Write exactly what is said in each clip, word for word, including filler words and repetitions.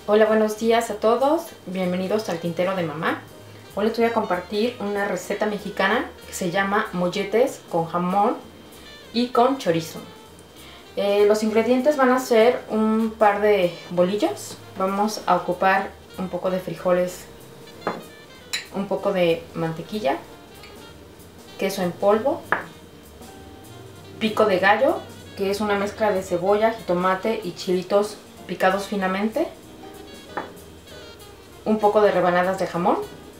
Hola, buenos días a todos, bienvenidos al Tintero de Mamá. Hoy les voy a compartir una receta mexicana que se llama molletes con jamón y con chorizo. Eh, los ingredientes van a ser un par de bolillos. Vamos a ocupar un poco de frijoles, un poco de mantequilla, queso en polvo, pico de gallo, que es una mezcla de cebolla, jitomate y chilitos picados finamente, un poco de rebanadas de jamón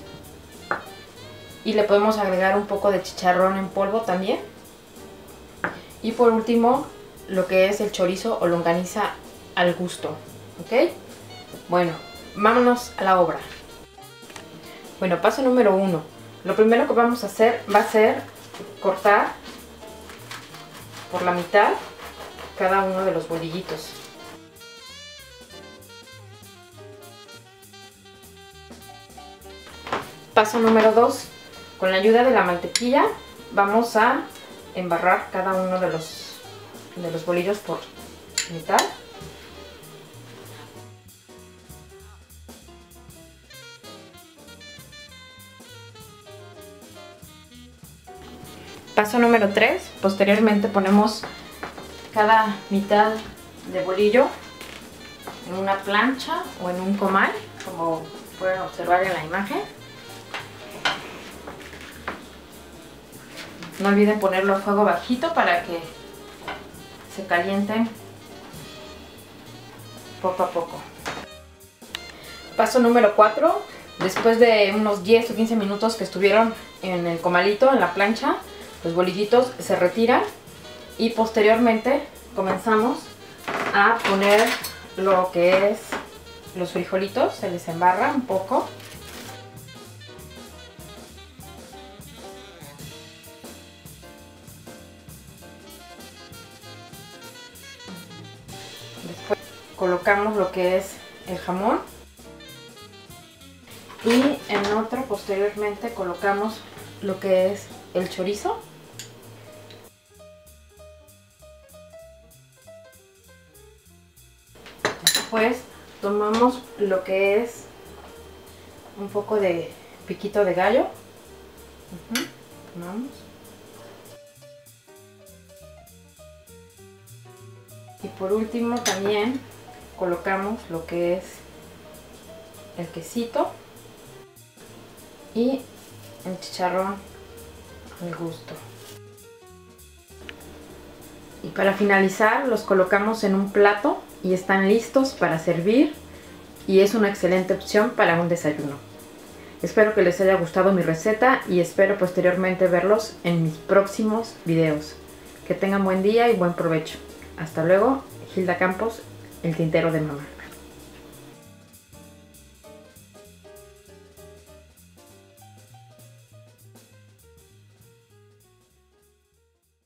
y le podemos agregar un poco de chicharrón en polvo también, y por último lo que es el chorizo o longaniza al gusto. ¿Ok? Bueno, vámonos a la obra. Bueno, paso número uno. Lo primero que vamos a hacer va a ser cortar por la mitad cada uno de los bolillitos. Paso número dos. Con la ayuda de la mantequilla vamos a embarrar cada uno de los, de los bolillos por mitad. Paso número tres. Posteriormente ponemos cada mitad de bolillo en una plancha o en un comal, como pueden observar en la imagen. No olviden ponerlo a fuego bajito para que se calienten poco a poco. Paso número cuatro. Después de unos diez o quince minutos que estuvieron en el comalito, en la plancha, los bolillitos se retiran y posteriormente comenzamos a poner lo que es los frijolitos. Se les embarra un poco. Después colocamos lo que es el jamón y en otro posteriormente colocamos lo que es el chorizo. Después tomamos lo que es un poco de piquito de gallo. Uh-huh. Tomamos. Y por último también colocamos lo que es el quesito y el chicharrón al gusto. Y para finalizar los colocamos en un plato y están listos para servir, y es una excelente opción para un desayuno. Espero que les haya gustado mi receta y espero posteriormente verlos en mis próximos videos. Que tengan buen día y buen provecho. Hasta luego. Hilda Campos, el Tintero de Mamá.